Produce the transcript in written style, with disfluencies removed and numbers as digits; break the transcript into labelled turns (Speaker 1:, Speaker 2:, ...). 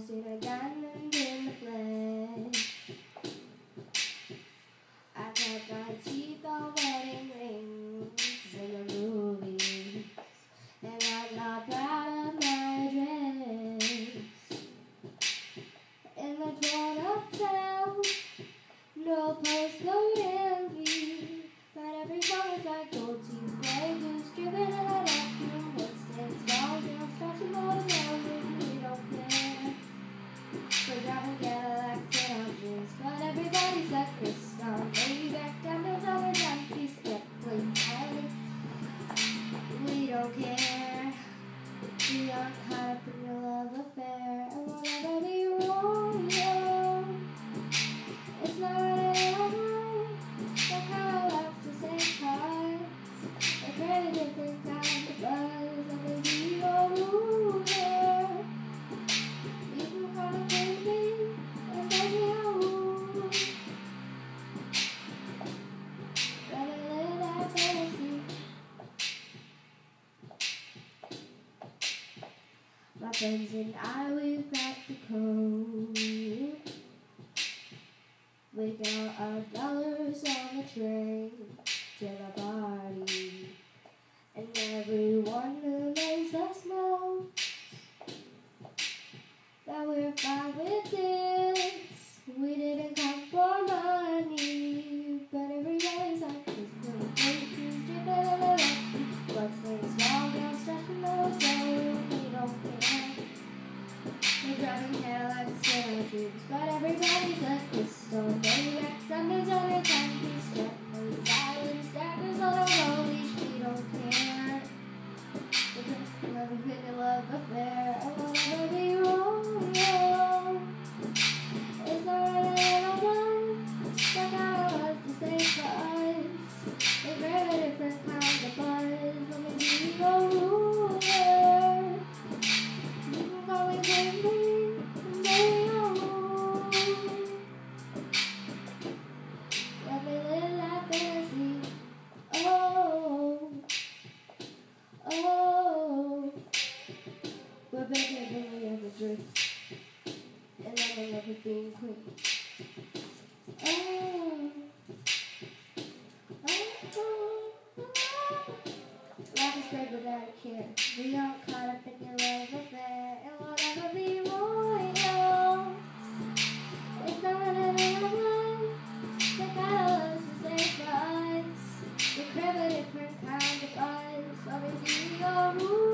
Speaker 1: seen a diamond in the flesh. I got my teeth on wedding rings in the movies, and I'm not proud of my dress. In the drawn-up town, no postcode envy, but every song is like gold teeth, gray goose, driven in a vacuum. What stands small, girls stretching all around and we don't care. We're driving Cadillacs and our dreams, but everybody's a crystal. Maybe back down to the junkies, get played silent. We don't care. We aren't caught up in your love affair, and we'll never be wrong. It's not really alright. Like how I love to say cards. I create a different kind of buzz. I may be your ruler. You can call it baby, and baby I will. Let me live that fantasy. My friends and I, we've cracked the code. We got our dollars on the train to the party, and everyone who makes us know that we're fine with this. We didn't come for money, but everybody's like this little baby who's dripping in the lucky. What's things small, girls stretching those so we don't care. We're driving Cadillacs in our dreams, but everybody's a crystal. Baby back Sundays on your timepiece, gently silent stackers on a roll leash. We don't care. We're just never been a love affair, and we'll never be wrong. It's not really alright. Like how I love to say flies. They grab a different kind of buzz. Let me be your ruler. You can call me baby, and baby I will. Let me live that fantasy. Oh, oh. We're better than we ever dreamed, and I will never be queen. Oh, oh, oh. Life is great without a care. We aren't caught up in your love affair, and we'll never be royal. It's not really alright. The God loves to say flies. We crave a different kind of eyes. Let me be your rule.